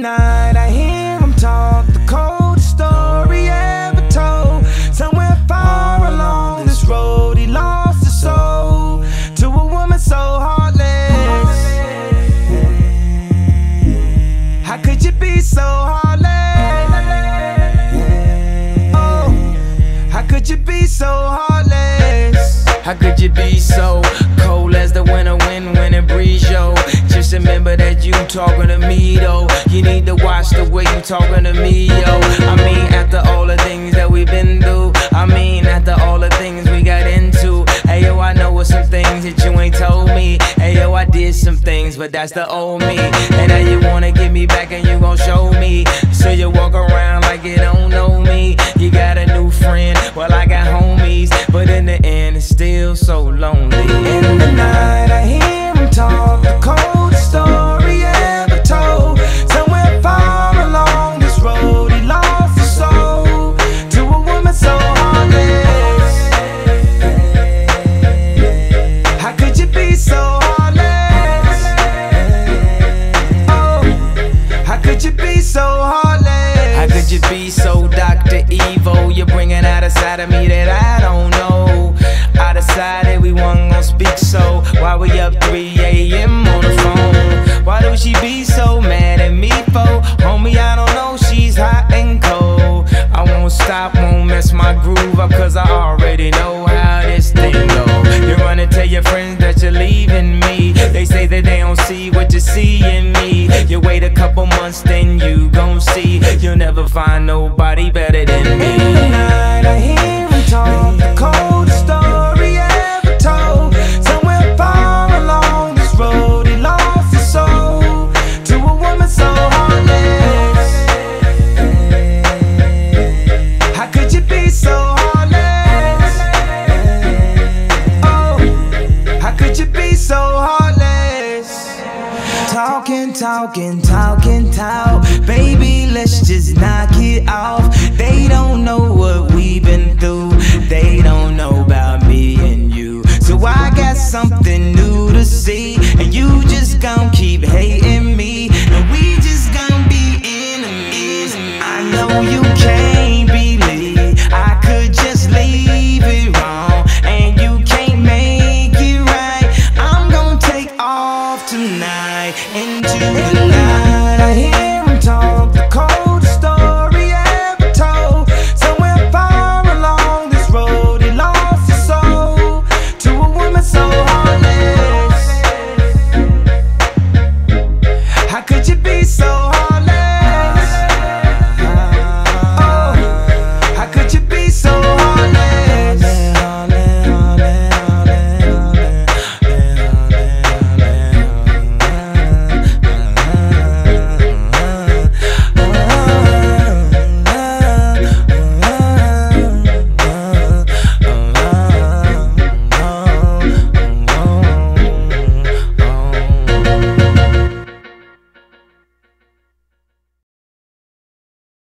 night I hear him talk, the coldest story ever told. Somewhere far along this road he lost his soul to a woman so heartless. How could you be so heartless? Oh, how could you be so heartless? How could you be so cold as the winter wind when it breeze, yo? Just remember that you talking to me, though. You need to watch the way you talking to me, yo. I mean, after all the things that we've been through, I mean, after all the things we got into. Hey, yo, I know what some things that you ain't told me. Hey, yo, I did some things, but that's the old me. And now you wanna get me back and you gon' show me. So you walk around like you don't know me. You got a new friend, well, I got homies. But in the end, it's still so lonely. In the night I hear him talk, the coldest story ever told. Somewhere far along this road he lost his soul to a woman so heartless. How could you be so heartless? Oh, how could you be so heartless? How could you be so Dr. Evil? You're bringing out a side of me that I don't know. I decided we wasn't gon' speak, so why we up 3 a.m. on the phone? Why do she be so mad at me for? Homie, I don't know, she's hot and cold. I won't stop, won't mess my groove up, cause I already know how this thing go. You run and tell your friends that you're leaving me. They say that they don't see what you see in me. You wait a couple months, then you gon' see. You'll never find nobody better than me. In the night I hear him talk, the coldest story ever told. Somewhere far along this road he lost his soul to a woman so heartless. How could you be so heartless? Oh, how could you be so heartless? Talking, talking, talking, talk. Baby, let's just knock it off. They don't know what we've been through. They don't know about me and you. So I got something new to see, and you just gon' keep hating me, and we just gon' be enemies. I know you can't believe I could just leave it wrong, and you can't make it right. I'm gon' take off tonight into the night. I hear him talk, the coldest story ever told. Somewhere far along this road he lost his soul to a woman so heartless. How could you be so heartless?